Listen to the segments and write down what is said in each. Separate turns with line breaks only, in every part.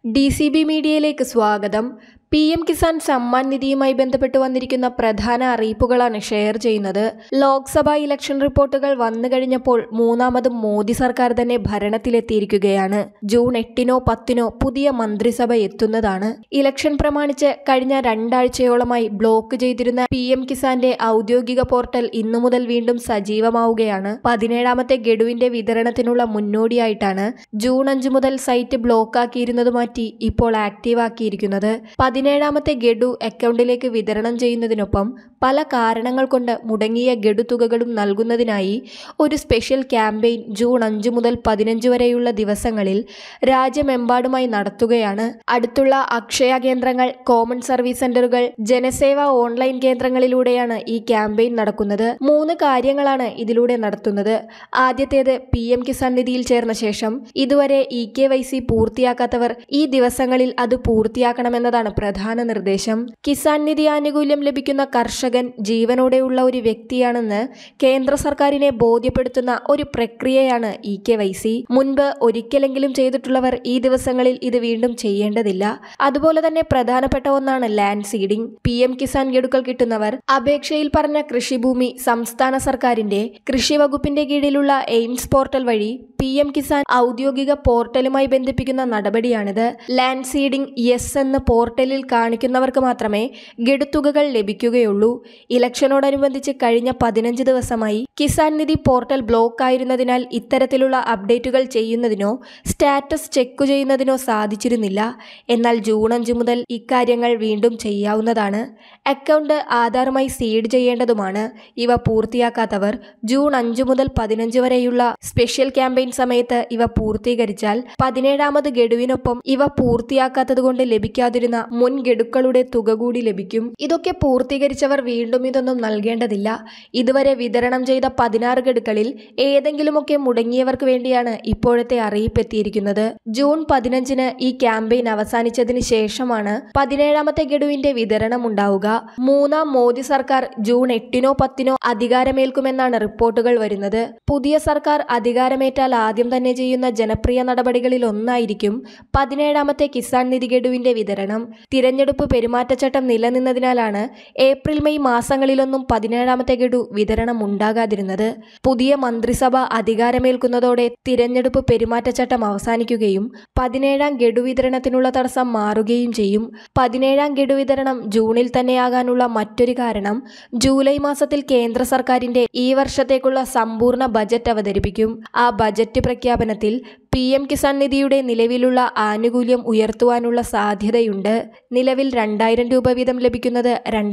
DCB മീഡിയയിലേക്ക് സ്വാഗതം. PM Kisan Samman നിധിയുമായി ബന്ധപ്പെട്ട് വന്നിരിക്കുന്ന പ്രധാന അറിയിപ്പുകളാണ് ഷെയർ ചെയ്യുന്നത്. ലോക്സഭാ ഇലക്ഷൻ റിപ്പോർട്ടുകൾ വന്നു കഴിഞ്ഞപ്പോൾ മൂന്നാമതും മോദി സർക്കാർ തന്നെ ഭരണത്തിലെത്തിയിരിക്കുകയാണ്. ജൂൺ 8-നോ 10-നോ പുതിയ മന്ത്രിസഭ എത്തുന്നതാണ്. ഇലക്ഷൻ പ്രമാണിച്ച് കഴിഞ്ഞ 2 ആഴ്ചയോളമായി ബ്ലോക്ക് ചെയ്തിരുന്ന PM കിസാന്റെ ഔദ്യോഗിക പോർട്ടൽ ഇന്നു മുതൽ വീണ്ടും സജീവമാവുകയാണ്. 17ാമത്തെ ഗഡുവിന്റെ വിതരണത്തിനുള്ള മുന്നോടിയായിട്ടാണ് ജൂൺ 5 മുതൽ സൈറ്റ് ബ്ലോക്കാക്കിയിരുന്നത് മാറ്റി ഇപ്പോൾ ആക്റ്റീവാക്കിയിരിക്കുന്നത്. 17ാമത്തെ ഗഡു അക്കൗണ്ടിലേക്ക് വിതരണം ചെയ്യുന്നതിനൊപ്പം പല കാരണങ്ങൾ കൊണ്ട് മുടങ്ങിയ ഗഡു തുകകളും നൽകുന്നതിനായി ഒരു സ്പെഷ്യൽ ക്യാമ്പയിൻ ജൂൺ 5 മുതൽ 15 വരെയുള്ള ദിവസങ്ങളിൽ രാജ്യമെമ്പാടുമായി നടത്തുകയാണ്. അടുത്തുള്ള അക്ഷയ കേന്ദ്രങ്ങൾ, കോമൺ സർവീസ് സെന്ററുകൾ, ജനസേവാ ഓൺലൈൻ കേന്ദ്രങ്ങളിലൂടെയാണ് ഈ ക്യാമ്പയിൻ നടക്കുന്നത്. 3 കാര്യങ്ങളാണ് ഇതിലൂടെ നടത്തുന്നത്. ആദ്യത്തേത് PM കിസാൻ നിധിയിൽ ചേർന്ന ശേഷം ഇതുവരെ EKYC പൂർത്തിയാക്കാത്തവർ ഈ ദിവസങ്ങളിൽ അത് പൂർത്തിയാക്കണമെന്നതാണ് പ്രധാന നിർദ്ദേശം. കിസാൻ നിധി ആനുകൂല്യം ലഭിക്കുന്ന കർഷകൻ ജീവനോടെയുള്ള ഒരു വ്യക്തിയാണെന്ന് കേന്ദ്ര സർക്കാരിനെ ബോധ്യപ്പെടുത്തുന്ന ഒരു പ്രക്രിയയാണ് EKYC. മുൻപ് ഒരിക്കലെങ്കിലും ചെയ്തിട്ടുള്ളവർ ഈ ദിവസങ്ങളിൽ ഇത് വീണ്ടും ചെയ്യേണ്ടതില്ല. അതുപോലെ തന്നെ പ്രധാനപ്പെട്ട ഒന്നാണ് ലാൻഡ് സീഡിംഗ്. PM കിസാൻ ഗഡുക്കൾ കിട്ടുന്നവർ അപേക്ഷയിൽ പറഞ്ഞ കൃഷിഭൂമി സംസ്ഥാന സർക്കാരിന്റെ കൃഷി വകുപ്പിന്റെ കീഴിലുള്ള എയിംസ് പോർട്ടൽ വഴി PM കിസാൻ ഔദ്യോഗിക പോർട്ടലുമായി ബന്ധിപ്പിക്കുന്ന നടപടിയാണിത്. ലാൻഡ് സീഡിംഗ് യെസ് എന്ന് പോർട്ടലിൽ കാണിക്കുന്നവർക്ക് മാത്രമേ ഗഡുത്തുകകൾ ലഭിക്കുകയുള്ളൂ. ഇലക്ഷനോടനുബന്ധിച്ച് കഴിഞ്ഞ 15 ദിവസമായി കിസാൻ നിധി പോർട്ടൽ ബ്ലോക്ക് ആയിരുന്നതിനാൽ ഇത്തരത്തിലുള്ള അപ്ഡേറ്റുകൾ ചെയ്യുന്നതിനോ സ്റ്റാറ്റസ് ചെക്ക് ചെയ്യുന്നതിനോ സാധിച്ചിരുന്നില്ല. എന്നാൽ ജൂൺ 5 മുതൽ ഇക്കാര്യങ്ങൾ വീണ്ടും ചെയ്യാവുന്നതാണ്. അക്കൗണ്ട് ആധാറുമായി സീഡ് ചെയ്യേണ്ടതുമാണ്. ഇവ പൂർത്തിയാക്കാത്തവർ ജൂൺ 5 മുതൽ 15 വരെയുള്ള സ്പെഷ്യൽ ക്യാമ്പയിൻ സമയത്ത് ഇവ പൂർത്തീകരിച്ചാൽ 17ാമത് ഗഡുവിനൊപ്പം ഇവ പൂർത്തിയാക്കാത്തതുകൊണ്ട് ലഭിക്കാതിരുന്ന മുൻ ഗഡുക്കളുടെ തുക കൂടി ലഭിക്കും. ഇതൊക്കെ പൂർത്തീകരിച്ചവർ വീണ്ടും ഇതൊന്നും നൽകേണ്ടതില്ല. ഇതുവരെ വിതരണം ചെയ്ത 16 ഗഡുക്കളിൽ ഏതെങ്കിലുമൊക്കെ മുടങ്ങിയവർക്ക് വേണ്ടിയാണ് ഇപ്പോഴത്തെ അറിയിപ്പ് എത്തിയിരിക്കുന്നത്. ജൂൺ 15-ന് ഈ ക്യാമ്പയിൻ അവസാനിച്ചതിന് ശേഷമാണ് 17ാമത്തെ ഗഡുവിന്റെ വിതരണം ഉണ്ടാവുക. മൂന്നാം മോദി സർക്കാർ ജൂൺ 8-നോ 10-നോ അധികാരമേൽക്കുമെന്നാണ് റിപ്പോർട്ടുകൾ വരുന്നത്. പുതിയ സർക്കാർ അധികാരമേറ്റാൽ ആദ്യം തന്നെ ചെയ്യുന്ന ജനപ്രിയ നടപടികളിൽ ഒന്നായിരിക്കും 17ാമത്തെ കിസാൻ നിധി ഗഡുവിന്റെ വിതരണം. തിരഞ്ഞെടുപ്പ് പെരുമാറ്റച്ചട്ടം നിലനിന്നതിനാലാണ് ഏപ്രിൽ മെയ് മാസങ്ങളിലൊന്നും 17ാമത്തെ ഗഡു വിതരണം ഉണ്ടാകാതിരുന്നത്. പുതിയ മന്ത്രിസഭ അധികാരമേൽക്കുന്നതോടെ തിരഞ്ഞെടുപ്പ് പെരുമാറ്റച്ചട്ടം അവസാനിക്കുകയും 17ാം ഗഡു വിതരണത്തിനുള്ള തടസ്സം മാറുകയും ചെയ്യും. 17ാം ഗഡു വിതരണം ജൂണിൽ തന്നെയാകാനുള്ള മറ്റൊരു കാരണം ജൂലൈ മാസത്തിൽ കേന്ദ്ര സർക്കാരിന്റെ ഈ വർഷത്തേക്കുള്ള സമ്പൂർണ്ണ ബജറ്റ് അവതരിപ്പിക്കും. ആ ബജറ്റ് പ്രഖ്യാപനത്തിൽ PM കിസാൻ നിധിയുടെ നിലവിലുള്ള ആനുകൂല്യം ഉയർത്തുവാനുള്ള സാധ്യതയുണ്ട്. നിലവിൽ 2000 രൂപ വീതം ലഭിക്കുന്നത്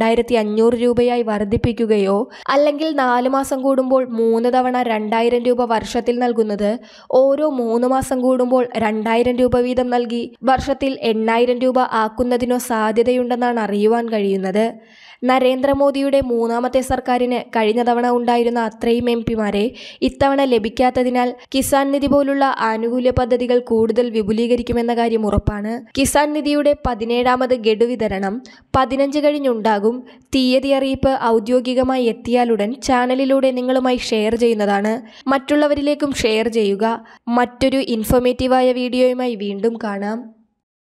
2500 രൂപയായി വർദ്ധിപ്പിക്കുകയോ അല്ലെങ്കിൽ 4 മാസം കൂടുമ്പോൾ 3 തവണ 2000 രൂപ വർഷത്തിൽ നൽകുന്നത് ഓരോ 3 മാസം കൂടുമ്പോൾ 2000 രൂപ വീതം നൽകി വർഷത്തിൽ 8000 രൂപ ആക്കുന്നതിനോ സാധ്യതയുണ്ടെന്നാണ് അറിയുവാൻ കഴിയുന്നത്. നരേന്ദ്രമോദിയുടെ 3ാമത്തെ സർക്കാരിന് കഴിഞ്ഞ തവണ ഉണ്ടായിരുന്ന അത്രയും MP-മാരെ ഇത്തവണ ലഭിക്കാത്തതിനാൽ കിസാൻ നിധി പോലുള്ള ആനുകൂല്യ പദ്ധതികൾ കൂടുതൽ വിപുലീകരിക്കുമെന്ന കാര്യം ഉറപ്പാണ്. കിസാൻ നിധിയുടെ 17ാമത് ഗഡു വിതരണം 15 കഴിഞ്ഞുണ്ടാകും. തീയതി അറിയിപ്പ് ഔദ്യോഗികമായി എത്തിയാലുടൻ ചാനലിലൂടെ നിങ്ങളുമായി ഷെയർ ചെയ്യുന്നതാണ്. മറ്റുള്ളവരിലേക്കും ഷെയർ ചെയ്യുക. മറ്റൊരു ഇൻഫോർമേറ്റീവായ വീഡിയോയുമായി വീണ്ടും കാണാം.